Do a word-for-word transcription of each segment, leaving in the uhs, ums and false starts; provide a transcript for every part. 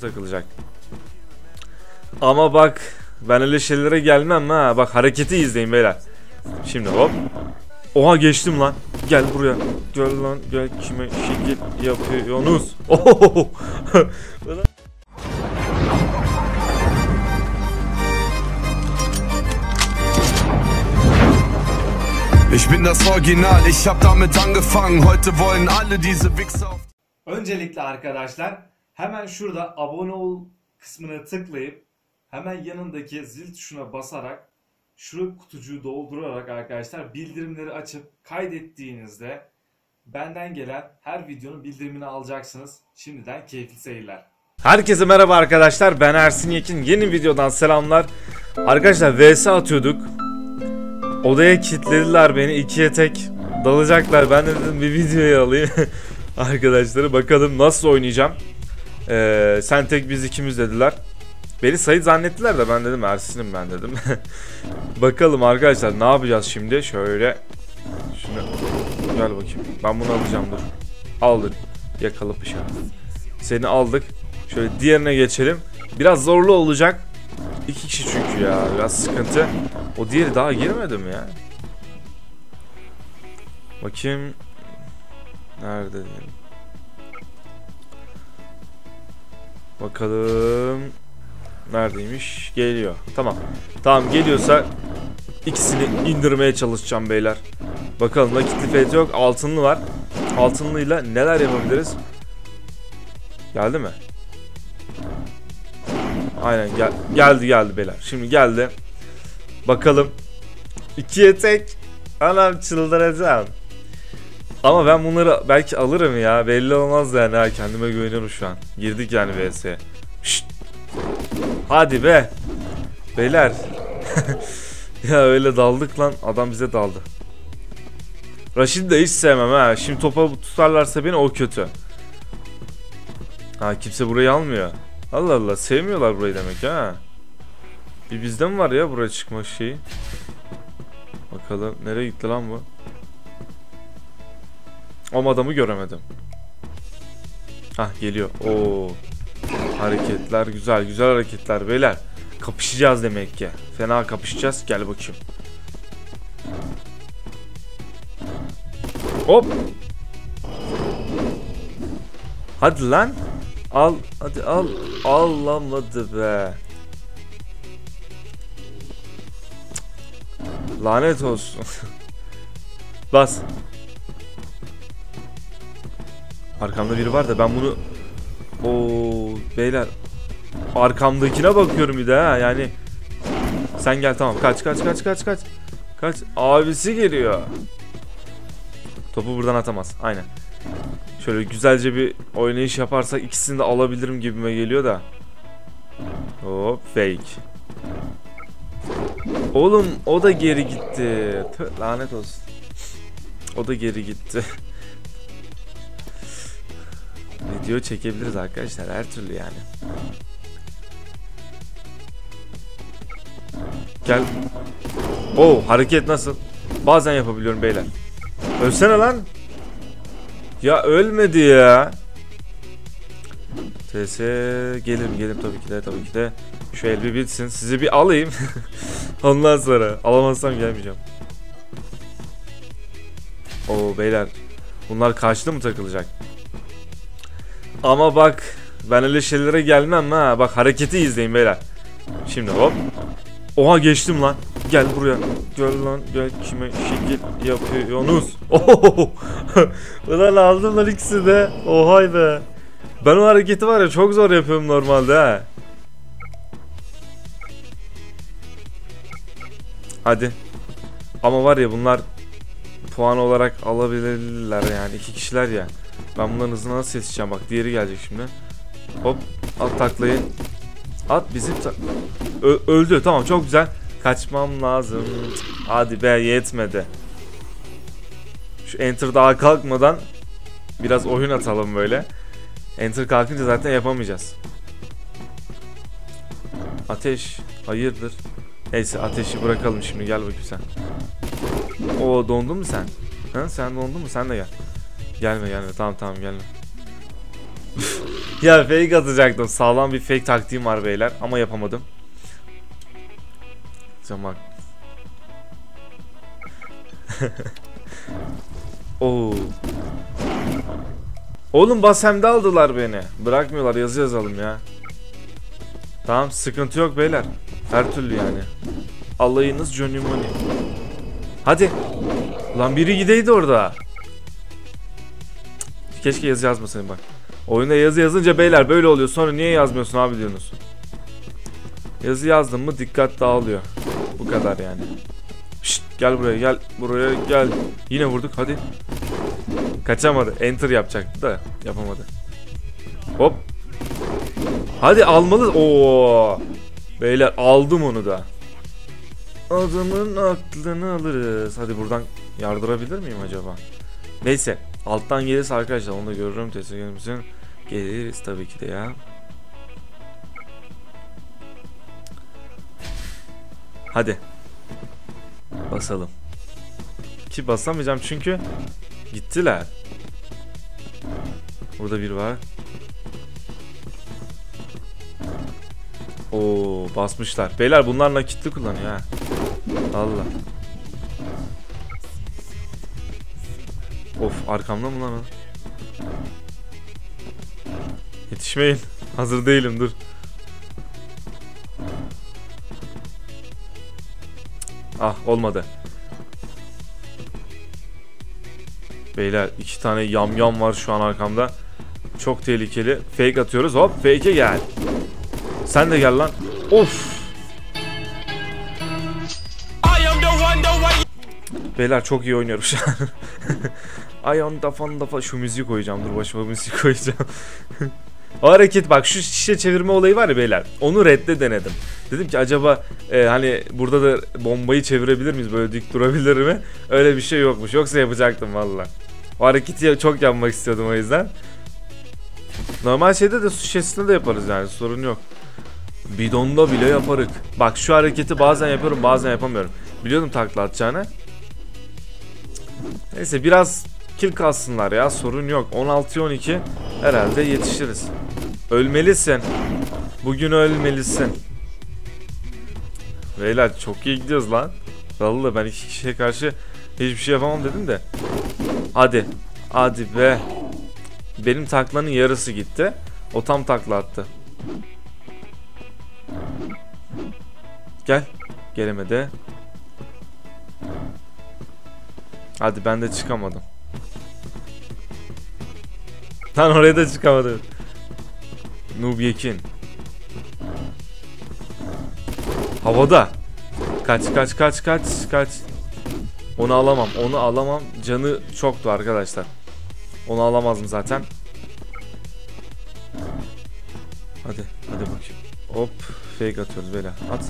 takılacak. Ama bak ben öyle şeylere gelmem ha. Bak hareketi izleyin beyler. Şimdi hop. Oha geçtim lan. Gel buraya. Gel lan gel, kime şekil yapıyorsunuz? Ohohoho. Ich bin das Original, ich hab damit angefangen. Heute wollen alle diese Wichser. Öncelikle arkadaşlar hemen şurada abone ol kısmına tıklayıp hemen yanındaki zil tuşuna basarak şu kutucuğu doldurarak arkadaşlar bildirimleri açıp kaydettiğinizde benden gelen her videonun bildirimini alacaksınız. Şimdiden keyifli seyirler. Herkese merhaba arkadaşlar, ben Ersin Yekin. Yeni videodan selamlar. Arkadaşlar V S atıyorduk. Odaya kilitlediler beni, ikiye tek dalacaklar. Ben de dedim bir videoyu alayım. Arkadaşları bakalım nasıl oynayacağım. Ee, sen tek biz ikimiz dediler. Beni Sait zannettiler de ben dedim Ersin'im ben dedim. Bakalım arkadaşlar ne yapacağız şimdi. Şöyle şunu gel bakayım. Ben bunu alacağım, dur. Aldık. Yakala pışa. Seni aldık. Şöyle diğerine geçelim. Biraz zorlu olacak. İki kişi çünkü ya. Biraz sıkıntı. O diğeri daha girmedi mi ya? Bakayım. Nerede diyelim. Bakalım. Neredeymiş? Geliyor. Tamam. Tamam geliyorsa ikisini indirmeye çalışacağım beyler. Bakalım, nakitli fiyatı yok. Altınlı var. Altınlıyla neler yapabiliriz? Geldi mi? Aynen gel geldi geldi beyler. Şimdi geldi. Bakalım. İkiye tek. Anam çıldıracağım. Ama ben bunları belki alırım ya. Belli olmaz yani. Ha, kendime güveniyorum şu an. Girdik yani V S'ye. Şşt. Hadi be. Beyler. Ya öyle daldık lan. Adam bize daldı. Raşid'i de hiç sevmem ha. Şimdi topa tutarlarsa beni, o kötü. Ha, kimse burayı almıyor. Allah Allah, sevmiyorlar burayı demek ha. Bir bizde mi var ya buraya çıkma şeyi? Bakalım nereye gitti lan bu? Ama adamı göremedim. Hah, geliyor. Oo. Hareketler güzel, güzel hareketler beyler. Kapışacağız demek ki. Fena kapışacağız. Gel bakayım. Hop. Hadi lan. Al, hadi al. Alamadı be. Lanet olsun. Bas. Arkamda biri var da ben bunu... Oo beyler. Arkamdakine bakıyorum bir de ha yani. Sen gel, tamam, kaç kaç kaç kaç kaç. Kaç, abisi geliyor. Topu buradan atamaz, aynen. Şöyle güzelce bir oynayış yaparsak ikisini de alabilirim gibime geliyor da. Hop, fake. Oğlum o da geri gitti. Tüh, lanet olsun. O da geri gitti. Video çekebiliriz arkadaşlar her türlü yani. Gel. Oo, hareket nasıl? Bazen yapabiliyorum beyler. Ölsene lan. Ya ölmedi ya. T S gelirim gelirim tabii ki de tabii ki de. Şu el bir bitsin, sizi bir alayım. Ondan sonra alamazsam gelmeyeceğim. Oo beyler, bunlar karşıda mı takılacak? Ama bak ben öyle şeylere gelmem ha. Bak hareketi izleyin beyler. Şimdi hop. Oha geçtim lan. Gel buraya. Gel lan gel, kime şekil yapıyorsunuz? Ohohoho. Ulan aldım lan ikisi de. Ohay be. Ben o hareketi var ya çok zor yapıyorum normalde ha. Hadi. Ama var ya bunlar puan olarak alabilirler yani, iki kişiler ya. Ben bunların hızına nasıl yetişeceğim? Bak diğeri gelecek şimdi. Hop, at taklayı. At bizim ta öldü, tamam, çok güzel. Kaçmam lazım. Hadi be, yetmedi. Şu enter daha kalkmadan biraz oyun atalım böyle. Enter kalkınca zaten yapamayacağız. Ateş hayırdır? Neyse, ateşi bırakalım şimdi, gel bakayım sen. Oo, dondun mu sen? Ha, sen dondun mu? Sen de gel. Gelme gelme, tamam tamam gelme. Ya fake atacaktım. Sağlam bir fake taktiğim var beyler ama yapamadım. Zaman. Oo. Oğlum Basem'de aldılar beni. Bırakmıyorlar, yazı yazalım ya. Tamam, sıkıntı yok beyler. Her türlü yani. Alayınız Johnny Money. Hadi. Lan biri gideydi orada. Keşke yazı yazmasaydım bak. Oyunda yazı yazınca beyler böyle oluyor. Sonra niye yazmıyorsun abi diyorsunuz. Yazı yazdım mı dikkat dağılıyor. Bu kadar yani. Şşt, gel buraya, gel buraya, gel. Yine vurduk, hadi. Kaçamadı. Enter yapacaktı da yapamadı. Hop. Hadi almalı. Oo. Beyler aldım onu da. Adamın aklını alırız. Hadi buradan yardırabilir miyim acaba? Neyse. Alttan gelirse arkadaşlar onu da görürüm. Teşekkür ederim. Geliriz tabii ki de ya. Hadi. Basalım. Ki basamayacağım çünkü gittiler. Burada bir var. Oo, basmışlar. Beyler bunlar nakitli kullanıyor ha. Allah. Of, arkamda mı lan o? Yetişmeyin. Hazır değilim, dur. Ah, olmadı. Beyler iki tane yamyam var şu an arkamda. Çok tehlikeli. Fake atıyoruz. Hop, fake'e gel. Sen de gel lan. Of. Beyler çok iyi oynuyorum şu an. Ayon dafan dafa, şu müziği koyacağım. Dur, başıma müziği koyacağım. O hareket bak, şu şişe çevirme olayı var ya beyler. Onu redde denedim. Dedim ki acaba e, hani burada da bombayı çevirebilir miyiz? Böyle dik durabilir mi? Öyle bir şey yokmuş. Yoksa yapacaktım valla. O hareketi çok yapmak istiyordum o yüzden. Normal şeyde de su şişesinde de yaparız yani, sorun yok. Bidonda bile yaparık. Bak şu hareketi bazen yapıyorum, bazen yapamıyorum. Biliyordum takla atacağını. Neyse biraz kill kalsınlar ya, sorun yok. on altıya on iki herhalde yetişiriz. Ölmelisin. Bugün ölmelisin. Beyler çok iyi gidiyoruz lan. Vallahi ben iki kişiye karşı hiçbir şey yapamam dedim de. Hadi. Hadi be. Benim taklanın yarısı gitti. O tam takla attı. Gel. Gelemedi. Hadi, ben de çıkamadım. Lan oraya da çıkamadım. Noob Yekin. Havada. Kaç kaç kaç kaç kaç. Onu alamam. Onu alamam. Canı çoktu arkadaşlar. Onu alamazdım zaten. Hadi. Hadi bakayım. Hop. Fake atıyoruz böyle. At.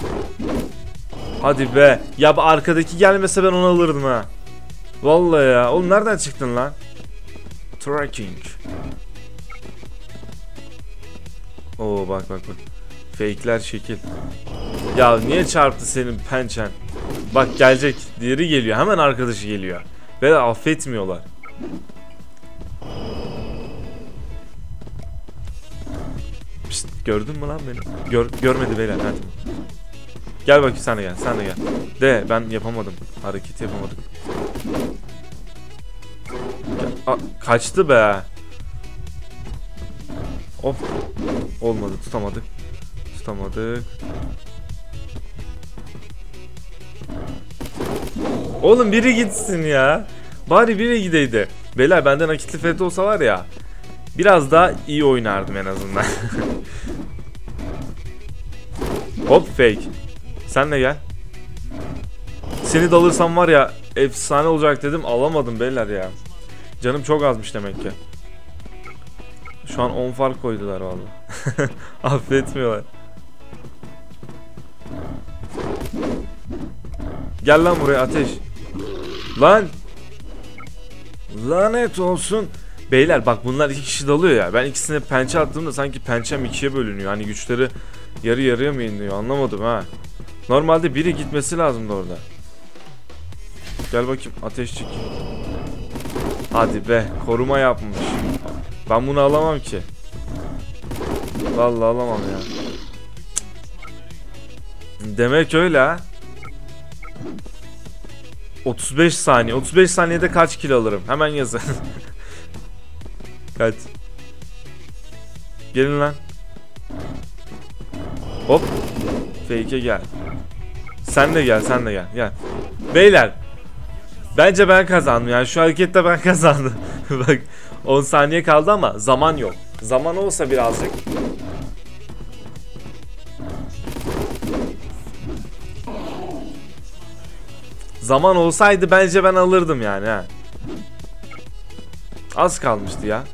Hadi be. Ya arkadaki gelmese ben onu alırdım ha. Vallahi ya. Oğlum nereden çıktın lan? Tracking. Oo bak bak bak. Fake'ler şekil. Ya niye çarptı senin pençen? Bak gelecek. Diğeri geliyor. Hemen arkadaşı geliyor. Ve de affetmiyorlar. Pişt, gördün mü lan beni? Gör, görmedi beyler. Hadi. Gel bakayım, sen de gel. Sen de gel. De ben yapamadım. Hareketi yapamadım. Aa, kaçtı be. Hop. Olmadı, tutamadık. Tutamadık. Oğlum biri gitsin ya. Bari biri gideydi. Beyler benden nakitli F T olsa var ya, biraz daha iyi oynardım en azından. Hop fake. Sen de gel. Seni de alırsam var ya efsane olacak dedim, alamadım beyler ya. Canım çok azmış demek ki. Şu an on fark koydular vallahi. Affetmiyorlar. Gel lan buraya ateş. Lan. Lanet olsun. Beyler bak, bunlar iki kişi dalıyor ya. Ben ikisine pençe attığımda sanki pençem ikiye bölünüyor. Hani güçleri yarı yarıya mı inliyor, anlamadım ha. Normalde biri gitmesi lazımdı orada. Gel bakayım ateşçik. Hadi be, koruma yapmış. Ben bunu alamam ki. Vallahi alamam ya. Demek öyle ha. otuz beş saniye. otuz beş saniyede kaç kilo alırım? Hemen yazın. Kaç? Gelin lan. Hop. Fake'e gel. Sen de gel, sen de gel. Gel. Beyler. Bence ben kazandım. Yani şu harekette ben kazandım. Bak on saniye kaldı ama zaman yok. Zaman olsa birazcık. Zaman olsaydı bence ben alırdım yani ha. Az kalmıştı ya.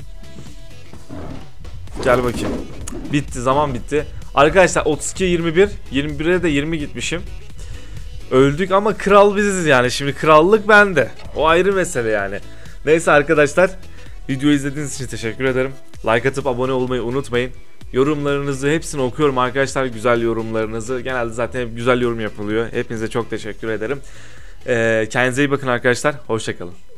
Gel bakayım. Bitti, zaman bitti. Arkadaşlar otuz iki yirmi bir, yirmi bire de yirmi gitmişim. Öldük ama kral biziz yani. Şimdi krallık bende. O ayrı mesele yani. Neyse arkadaşlar, videoyu izlediğiniz için teşekkür ederim. Like atıp abone olmayı unutmayın. Yorumlarınızı hepsini okuyorum arkadaşlar, güzel yorumlarınızı. Genelde zaten hep güzel yorum yapılıyor. Hepinize çok teşekkür ederim. Ee, kendinize iyi bakın arkadaşlar. Hoşça kalın.